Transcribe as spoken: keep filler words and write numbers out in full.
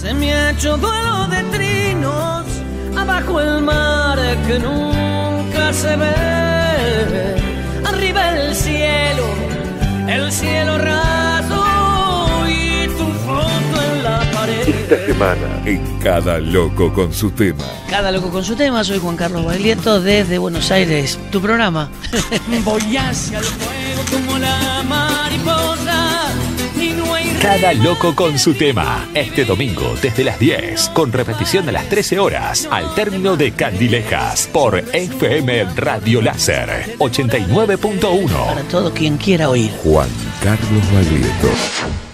Se me ha hecho duelo de trinos abajo el mar que nunca se ve. Arriba el cielo, el cielo raso y tu foto en la pared. Esta semana, en Cada Loco con su tema. Cada loco con su tema, soy Juan Carlos Baglietto desde Buenos Aires, tu programa. Voy hacia el fuego como la mariposa y no hay... Cada loco con su tema, este domingo desde las diez, con repetición a las trece horas, al término de Candilejas, por F M Radio Láser ochenta y nueve punto uno. Para todo quien quiera oír. Juan Carlos Baglietto.